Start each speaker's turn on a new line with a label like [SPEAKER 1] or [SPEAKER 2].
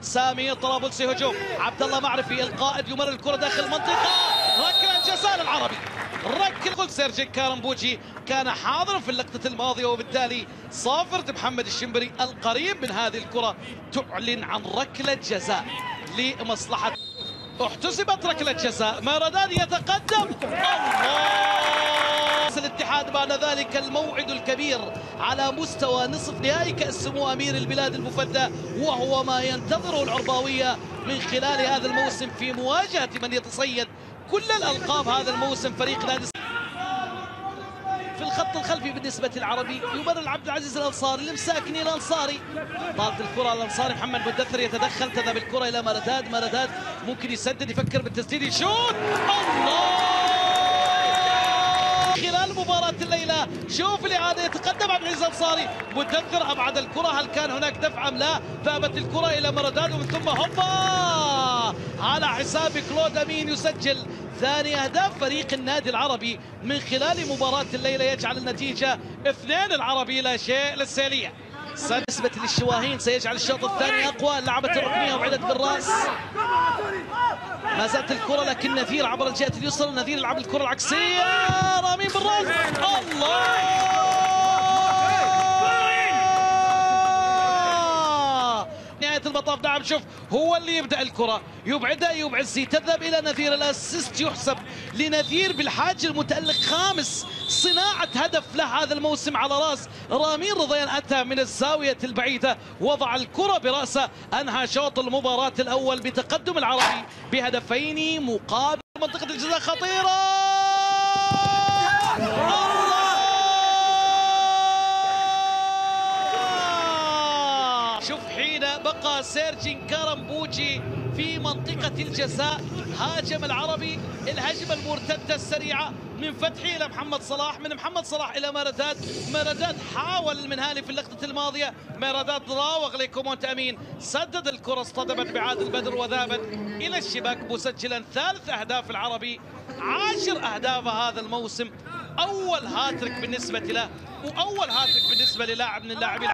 [SPEAKER 1] سامي طرابلسي هجوم. عبد الله معرفي القائد يمر الكره داخل المنطقه. ركله جزاء العربي. ركله سيرجي كارمبوجي كان حاضرا في اللقطه الماضيه، وبالتالي صافره محمد الشنبري القريب من هذه الكره تعلن عن ركله جزاء لمصلحه. احتسبت ركله جزاء. مارادان يتقدم. الله! الاتحاد بعد ذلك الموعد الكبير على مستوى نصف نهائي كأس سمو أمير البلاد المفدى، وهو ما ينتظره العرباوية من خلال هذا الموسم في مواجهة من يتصيد كل الألقاب هذا الموسم، فريق نادي. في الخط الخلفي بالنسبة للعربي يمرر عبد العزيز الأنصاري لمساكني الأنصاري. طالت الكرة الأنصاري. محمد مدثر يتدخل، تذهب الكرة إلى مرداد. مرداد ممكن يسدد، يفكر بالتسديد، يشوت. الله! خلال مباراة الليلة شوف الإعادة. يتقدم عبد العزيز الأنصاري. مدثر أبعد الكرة. هل كان هناك دفع أم لا؟ ذهبت الكرة إلى مرداد ومن ثم هوبا على حساب كلود أمين يسجل ثاني أهداف فريق النادي العربي من خلال مباراة الليلة، يجعل النتيجة 2 العربي لا شيء للسيلية. بالنسبة للشواهين سيجعل الشوط الثاني أقوى. لعبت الركنية وبعدت بالرأس. ما زالت الكرة لكن نذير عبر الجهة اليسرى. نذير يلعب الكرة العكسية. رامين بالرأس. الله! نهاية المطاف نعم. شوف هو اللي يبدأ الكرة، يبعدها أيوب عزي، تذهب إلى نذير. الأسيست يحسب لنذير بالحاج المتألق، خامس صناعة هدف له هذا الموسم على رأس رامين رضيان. أتى من الزاوية البعيدة، وضع الكرة برأسه، أنهى شوط المباراة الأول بتقدم العربي بهدفين مقابل. منطقة الجزاء خطيرة. شوف حين بقى سيرجي كارمبوجي في منطقة الجزاء هاجم العربي الهجمة المرتدة السريعة من فتحي إلى محمد صلاح، من محمد صلاح إلى مرداد. مرداد حاول المنهالي في اللقطة الماضية. مرداد راوغ لكومونت أمين، سدد الكرة، اصطدمت بعادل بدر وذهبت إلى الشباك، مسجلا 3 أهداف العربي، 10 أهداف هذا الموسم. أول هاتريك بالنسبة له، وأول هاتريك بالنسبة للاعب من اللاعبين.